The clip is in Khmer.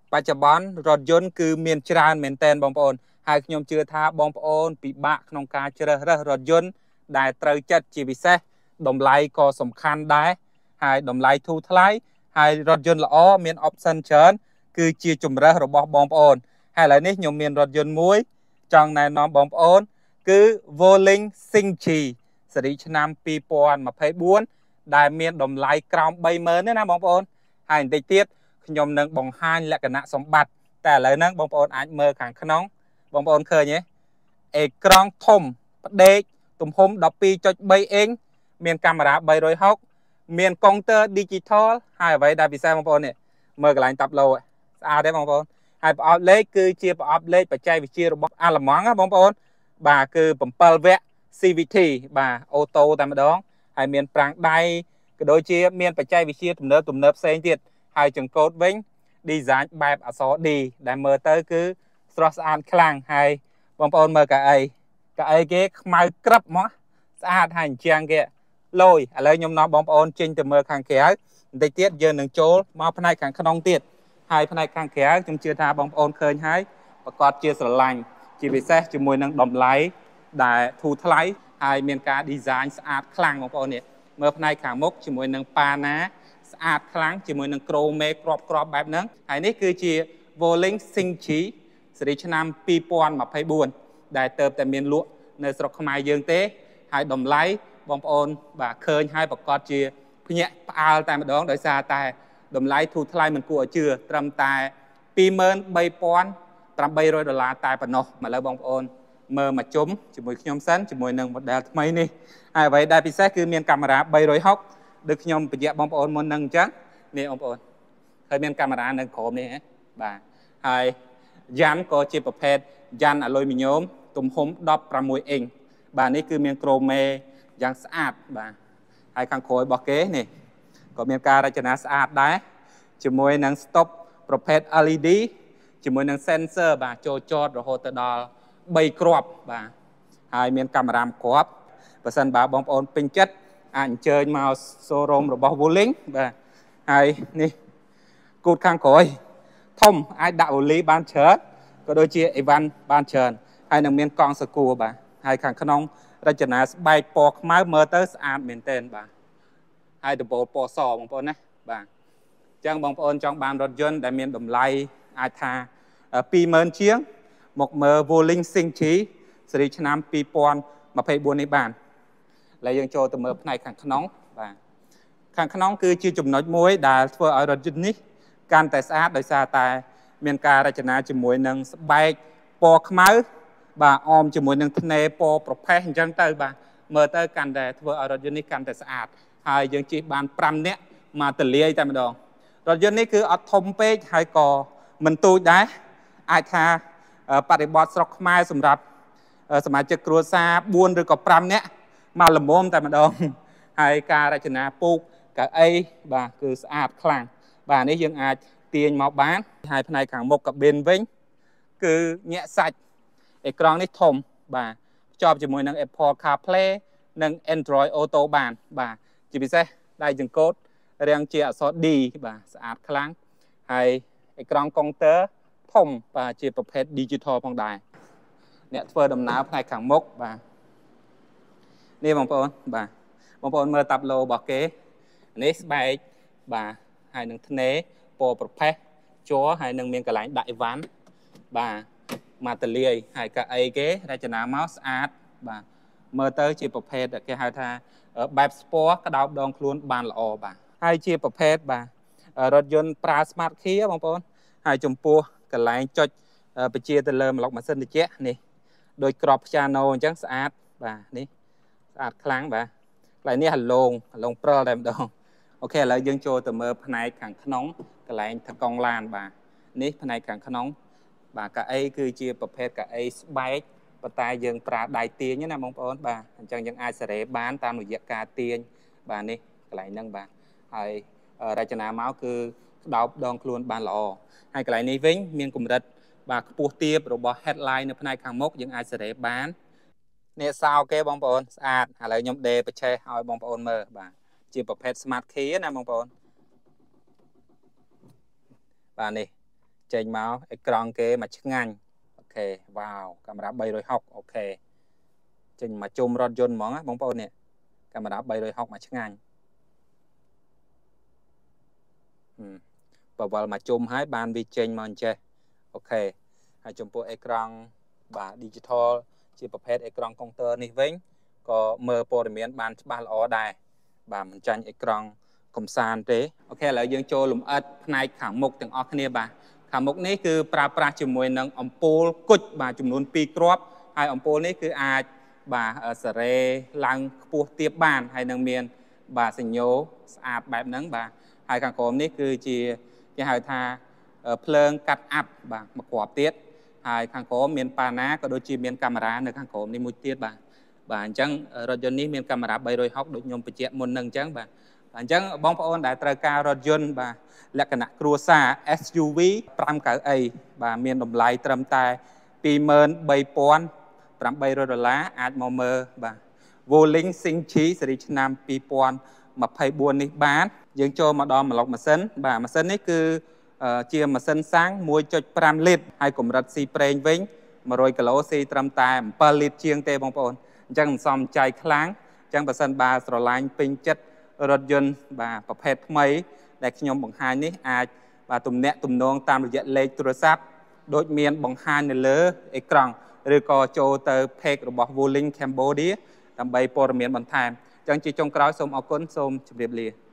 បច្ចុប្បន្នរថយន្តគឺមានច្រើនមែនទែនបងប្អូនហើយខ្ញុំជឿថាបងប្អូនពិបាកក្នុងការជ្រើសរើសរថយន្តដែលត្រូវចិត្តជាពិសេសតម្លៃក៏សំខាន់ដែរហើយតម្លៃធូរថ្លៃហើយរថយន្តល្អមាន option ច្រើនគឺជាជម្រើសរបស់បងប្អូនហើយឥឡូវនេះខ្ញុំមានរថយន្តមួយចង់ណែនាំបងប្អូនគឺ Volink Singchi ស៊េរីឆ្នាំ2024ដែលមានតម្លៃក្រោម 30000 ទេណាបងប្អូនហើយបន្តិចទៀតខ្ញុំនឹងបង្ហាញលក្ខណៈសម្បត្តិតែឥឡូវហ្នឹងបងប្អូនអាចមើលខាងក្នុងបងប្អូនឃើញទេអេក្រង់ធំផ្ដេកទំហំ 12.3 អ៊ីងមានកាមេរ៉ា360មានកុងទ័រ digital ហើយអ្វីដែលពិសេសបងប្អូននេះមើលកន្លែងតាប់ឡូស្អាតទេបងប្អូនហើយប្រអប់លេខគឺជាប្រអប់លេខបច្ចេកវិទ្យារបស់អាល្លឺម៉ង់ណាបងប្អូនបាទគឺ7វគ្គ CVT បាទអូតូតែម្ដងហើយមានប្រាំងដៃក៏ដូចជាមានបច្ចេកវិទ្យាទំនើបផ្សេងទៀតហើយចង្កូតវិញ design បែបអក្សរ D ដែលមើលទៅគឺស្រស់ស្អាតខ្លាំងហើយបងប្អូនមើលកៅអីគេខ្មៅក្រឹបហ្មងស្អាតហើយអញ្ចឹងគេលយឥឡូវខ្ញុំនាំបងប្អូនចេញទៅមើលខាងក្រៅបន្តិចទៀតយើងនឹងចូលមកផ្នែកខាងក្នុងទៀតហើយផ្នែកខាងក្រៅខ្ញុំជឿថាបងប្អូនឃើញហើយប្រកាសជាស្រឡាញ់ជាពិសេសជាមួយនឹងតម្លៃដែលធូរថ្លៃហើយមានការ design ស្អាតខ្លាំងបងប្អូននេះមើលផ្នែកខាងមុខជាមួយនឹងប៉ាណាស្អាតខ្លាំងជាមួយនឹងក្រូមេក្របបែបហ្នឹងហើយនេះគឺជា Volink Singchi ស៊េរីឆ្នាំ2024ដែលទៅតែមានលក់នៅស្រុកខ្មែរយើងទេហើយតម្លៃបងប្អូនបាទឃើញហើយប្រកាសជាភ្ញាក់ផ្អើលតែម្ដងដោយសារតែតម្លៃធូរថ្លៃមិនគួរឲ្យជឿត្រឹមតែ$23800តែប៉ុណ្ណោះឥឡូវបងប្អូនមើលមកជុំជាមួយខ្ញុំសិនជាមួយនឹង model ថ្មីនេះហើយអ្វីដែលពិសេសគឺមានកាមេរ៉ា360ដូចខ្ញុំបញ្ជាក់បងប្អូនមុនហ្នឹងអញ្ចឹងនេះបងប្អូនហើយមានកាមេរ៉ានៅក្រោមនេះបាទហើយយ៉ាន់ក៏ជាប្រភេទយ៉ាន់អាលុយមីញ៉ូមទំហំ16អ៊ីងបាទនេះគឺមានក្រូមេយ៉ាងស្អាតបាទហើយខាងក្រោយរបស់គេនេះក៏មានការរចនាស្អាតដែរជាមួយនឹង stop ប្រភេទ LED ជាមួយនឹង sensor បាទចូលចតរហូតទៅដល់3គ្រាប់បាទហើយមានកាមេរ៉ាគ្រាប់បើសិនបើបងប្អូនពេញចិត្តអាចអញ្ជើញមក showroom របស់ Volink បាទហើយនេះគូតខាងក្រោយធំអាចដាក់អូលីបានច្រើនក៏ដូចជាអីវ៉ាន់បានច្រើនហើយនឹងមានកង់សកួរបាទហើយខាងក្នុងរចនាស្បែកពណ៌ខ្មៅមើលទៅស្អាតមែនទែនបាទហើយដបូលពណ៌សបងប្អូនណាបាទអញ្ចឹងបងប្អូនចង់បានរថយន្តដែលមានតម្លៃអាចថា20000ជាងមកមើល Volink Singchi ស៊េរីឆ្នាំ2024នេះបានឥឡូវយើងចូលទៅមើលផ្នែកខាងក្នុងបាទខាងក្នុងគឺជាចំណុចមួយដែលធ្វើឲ្យរថយន្តនេះកាន់តែស្អាតដោយសារតែមានការរចនាជាមួយនឹងស្បែកពណ៌ខ្មៅបាទអមជាមួយនឹងធ្នេរពណ៌ប្រផេះអញ្ចឹងទៅបាទមើលទៅកាន់តែធ្វើឲ្យរថយន្តនេះកាន់តែស្អាតហើយយើងជិះបាន5នាក់មកទលាយតែម្ដងរថយន្តនេះគឺអត់ធំពេកហើយក៏មិនទូចដែរអាចថាបរិបទស្រុកខ្មែរសម្រាប់សមាជិកគ្រួសារ4ឬក៏5នាក់មកល្មមតែម្ដងហើយការរចនាពូកកៅអីបាទគឺស្អាតខ្លាំងបាទនេះយើងអាចទាញមកបានហើយផ្នែកខាងមុខកាប៊ីនវិញគឺញាក់សាច់អេក្រង់នេះធំបាទភ្ជាប់ជាមួយនឹង Apple CarPlay និង Android Auto បានបាទជាពិសេសដៃចង្កូតរាងជាអក្សរ D បាទស្អាតខ្លាំងហើយអេក្រង់កុងទ័រធំបាទជាប្រភេទ digital ផងដែរអ្នកធ្វើដំណើរផ្នែកខាងមុខបាទនេះបងប្អូនបាទបងប្អូនមើលតាប់ឡូរបស់គេនេះស្បែកបាទហើយនឹងធ្នេរពណ៌ប្រផេះជ័រហើយនឹងមានកន្លែងដាក់អីវ៉ាន់បាទមកទលាយហើយកៅអីគេរចនាមកស្អាតបាទមើលទៅជាប្រភេទគេហៅថាបែបស្ពណ៌ក្តោបដងខ្លួនបានល្អបាទហើយជាប្រភេទបាទរថយន្តប្រើ Smart Key បងប្អូនហើយចំពោះកន្លែងចុចបញ្ជាទៅលើប្លុកម៉ាស៊ីនត្រជាក់នេះដោយក្របព្យ៉ាណូអញ្ចឹងស្អាតបាទនេះស្អាតខ្លាំងបាទកន្លែងនេះហឡងព្រិលតែម្ដងអូខេឥឡូវយើងចូលទៅមើលផ្នែកខាងក្នុងកន្លែងថកង់ឡានបាទនេះផ្នែកខាងក្នុងបាទកៅអីគឺជាប្រភេទកៅអីស្បែកប៉ុន្តែយើងប្រើដៃទាញណាបងប្អូនបាទអញ្ចឹងយើងអាចសេរីបានតាមរយៈការទាញបាទនេះកន្លែងហ្នឹងបាទហើយរចនាមកគឺក្តោបដងខ្លួនបានល្អហើយកន្លែងនេះវិញមានកម្រិតបាទខ្ពស់ទាបរបស់ headline នៅផ្នែកខាងមុខយើងអាចសេរីបាននេះសោគេបងប្អូនស្អាតឥឡូវខ្ញុំដេបច្ឆេះឲ្យបងប្អូនមើលបាទជាប្រភេទ Smart Key ណាបងប្អូនបាទនេះចេញមកអេក្រង់គេមកឆ្ងាញ់អូខេវ៉ាវកាមេរ៉ា360អូខេចេញមកជុំរថយន្តហ្មងណាបងប្អូននេះកាមេរ៉ា360មកឆ្ងាញ់បវលមកជុំហើយបានវាចេញមកអញ្ចេះអូខេហើយចំពោះអេក្រង់បាទ digital ជាប្រភេទអេក្រង់កុងទ័រនេះវិញក៏មើលព័ត៌មានបានច្បាស់ល្អដែរបាទមិនចាញ់អេក្រង់កំសាន្តទេអូខេឥឡូវយើងចូលលម្អិតផ្នែកខាងមុខទាំងអស់គ្នាបាទខាងមុខនេះគឺប្រើប្រាស់ជាមួយនឹងអំពូលគុជបាទចំនួន2គ្រាប់ហើយអំពូលនេះគឺអាចបាទសារ៉េឡើងខ្ពស់ទាបបានហើយនឹងមានបាទសញ្ញោស្អាតបែបហ្នឹងបាទហើយខាងក្រោមនេះគឺជាគេហៅថាភ្លើងកាត់អាប់បាទមួយគ្រាប់ទៀតហើយខាងក្រោមមានប៉ាណាក៏ដូចជាមានកាមេរ៉ានៅខាងក្រោមនេះមួយទៀតបាទអញ្ចឹងរថយន្តនេះមានកាមេរ៉ា360ដូចខ្ញុំបញ្ជាក់មុននឹងអញ្ចឹងបាទអញ្ចឹងបងប្អូនដែលត្រូវការរថយន្តបាទលក្ខណៈគ្រួសារ SUV 5កៅអីបាទមានតម្លៃត្រឹមតែ$23,800អាចមកមើលបាទ Wuling Xingqi ស៊េរីឆ្នាំ2024នេះបានយើងចូលមកដល់ម៉ាឡុកម៉ាស៊ីនបាទម៉ាស៊ីននេះគឺជាម៉ាស៊ីនសាំង 1.5 លីត្រហើយកម្រិតស៊ីប្រេងវិញ100គីឡូស៊ីត្រឹមតែ7លីត្រជាងទេបងប្អូនអញ្ចឹងមិនសមចៃខ្លាំងអញ្ចឹងបើសិនបើស្រឡាញ់ពេញចិត្តរថយន្តបាទប្រភេទថ្មីដែលខ្ញុំបង្ហាញនេះអាចបាទទំនាក់ទំនងតាមរយៈលេខទូរស័ព្ទដូចមានបង្ហាញនៅលើអេក្រង់ឬក៏ចូលទៅ page របស់ Wuling Cambodia ដើម្បីព័ត៌មានបន្ថែមអញ្ចឹងជាចុងក្រោយសូមអរគុណសូមជម្រាបលា